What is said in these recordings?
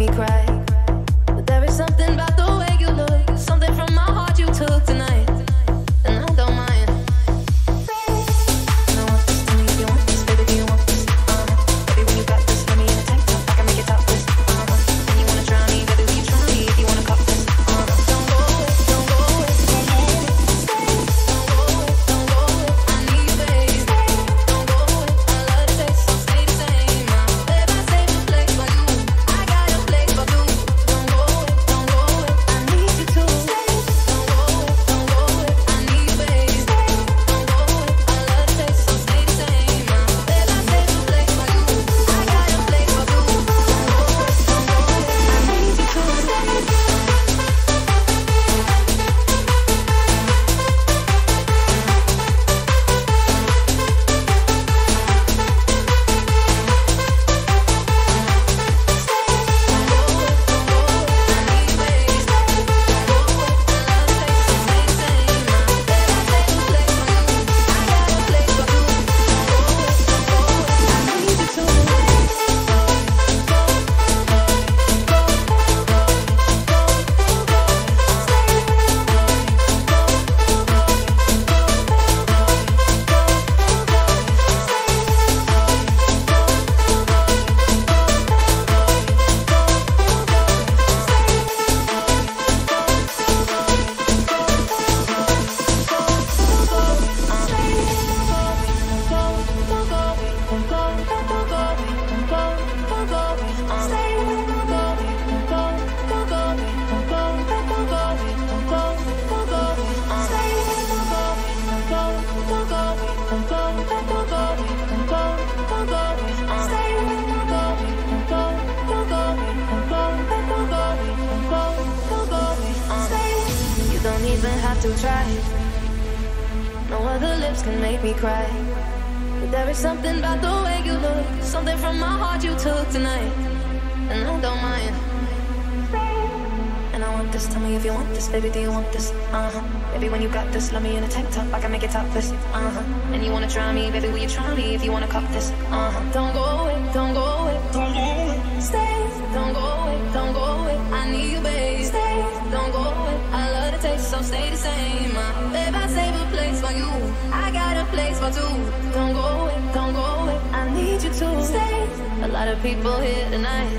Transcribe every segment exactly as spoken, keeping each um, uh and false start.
me cry. But there is something about the way you look, something from my heart you took tonight, and I don't mind. And I want this, tell me if you want this, baby, do you want this? Uh-huh. Baby, when you got this, let me in a tank top, I can make it topless. Uh-huh. And you wanna try me, baby, will you try me if you wanna cop this? Uh-huh. Don't go away, don't go away, don't go away, stay. Don't go away, don't go away, I need you, baby. Stay. Don't go away, I love the taste, so stay the same. Uh, baby, I save a place for you, I got a place for two. Don't go away, don't go away, I need you to stay. Don't go away, don't go away, I need you, baby. Stay. Don't go away, I love the taste, so stay the same. Uh, baby, I save a place for you, I got a place for two. Don't go away, don't go away, I need you to stay. You don't even have to try. No other lips can make me cry. But there is something about the way you look, something from my heart you took tonight, and I don't mind. And I want this, tell me if you want this, baby, do you want this? Uh-huh. Baby, when you got this, love me in a tank top, I can make it topless. Uh-huh. And you wanna try me, baby, will you try me if you wanna cop this? Uh-huh. Don't go away, don't go away, don't go away, stay. Don't go away, don't go away, I need you, baby. Stay, don't go away, I love the taste, so stay the same. Uh, babe, I save a place for you, I got a place for two. Don't go away, don't go away, I need you to stay. A lot of people here tonight,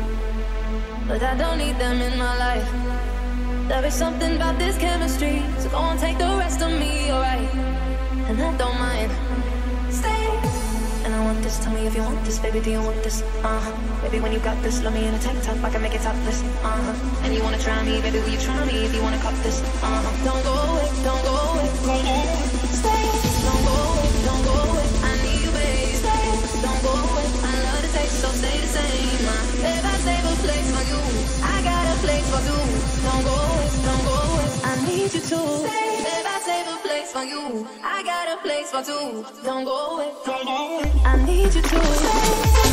but I don't need them in my life. There is something about this chemistry, so go and take the rest of me, alright? And I don't mind. Stay. And I want this, tell me if you want this, baby, do you want this? Uh-huh. Baby, when you got this, love me in a tank top, I can make it topless. Uh-huh. And you wanna try me, baby, will you try me if you wanna cop this? Uh-huh. Don't go away, don't go away, don't go away. Stay. Don't go away, don't go away, I need you, baby. Stay. Don't go away, I love the taste, so stay the same. Uh, babe, I save a place for you, I got a place for two. Don't go away, don't go away, I need you to stay. Babe, I save a place for you, I got a place for two. Don't go away, don't go away, I need you to stay.